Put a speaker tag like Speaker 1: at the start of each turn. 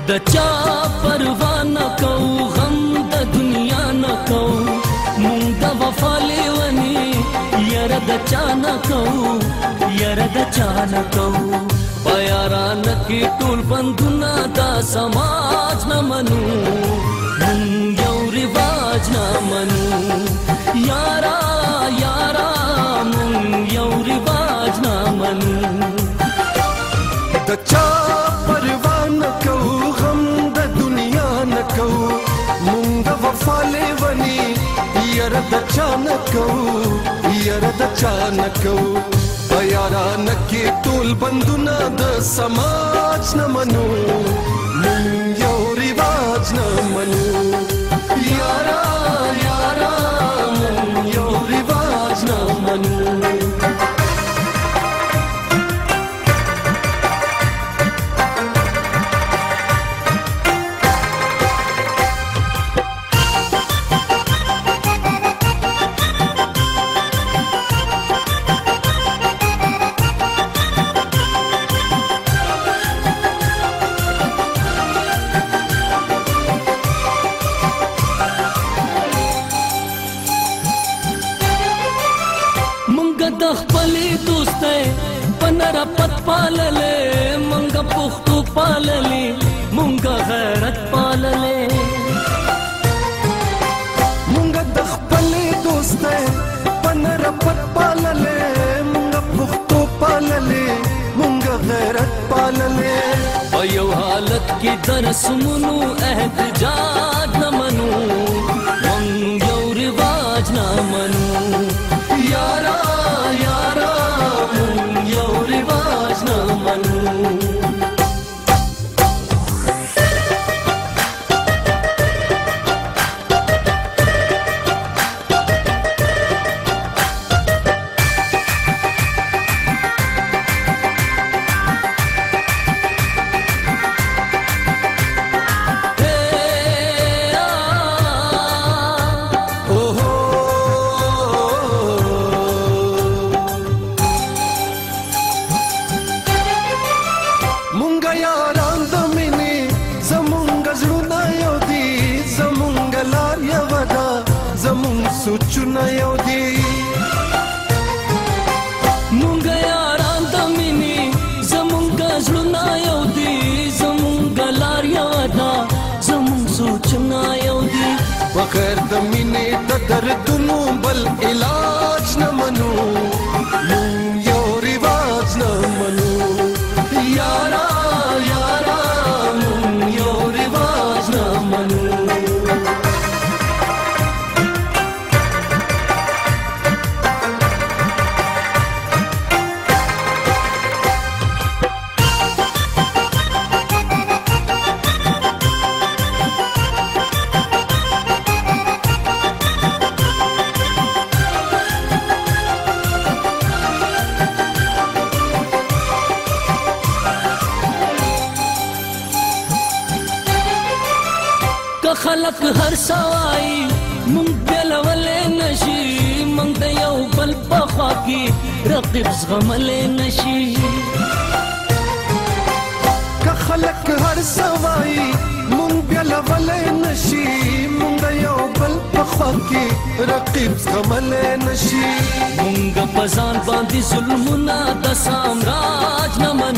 Speaker 1: د چا پروا نه کوو غم د دنیا نه کوو مونږ د وفا لیونی یاره د چا نه کوو یاره د چا نه کوو په یارانه کې ټول بندونه دا سماج نه منو مونږ یو رواج نه منو یارا یارا مونږ یو رواج نه منو
Speaker 2: د چا پروا نه کوو غم د دنیا نه کوو مونږ د وفا لیونی یاره د چا نه کوو یاره د چا نه کوو په یارانه کې ټول بندونه د سماج نه منو مونږ یو رواج نه منو یارا یارا مونږ یو رواج نه منو
Speaker 1: د خپلې دوستۍ په نره پت پاللې مونږه پښتو پاللې مونږه غیرت پاللې
Speaker 2: مونږه د خپلې دوستۍ په نره پت پاللې مونږه پښتو پاللې مونږه غیرت پاللې
Speaker 1: په یو حالت کې د رسمونو احتجاج نه منو مونږ یو رواج نه منو یارا یارا مونږ یو رواج نه منو
Speaker 2: سوچونه یو دي
Speaker 1: مونږ یاران د مینې زمونږ زړونه یو دي زمونږ لار یو ده زمونږ سوچونه یو دي
Speaker 2: بغیر د مینې د دردونو بل علاج نه منو مونږ یو رواج نه منو یارا یارا مونږ یو رواج نه منو
Speaker 1: خلق هر سوای مونږ بلولې نشي مونږ د یو بل په خوا کې رقیب زغملې نشي
Speaker 2: که خلق هر سوای مونږ بلولې نشي مونږ د یو بل په خوا کې رقیب زغملې نشي
Speaker 1: مونږ په ځان باندې ظلمونه د سامراج نه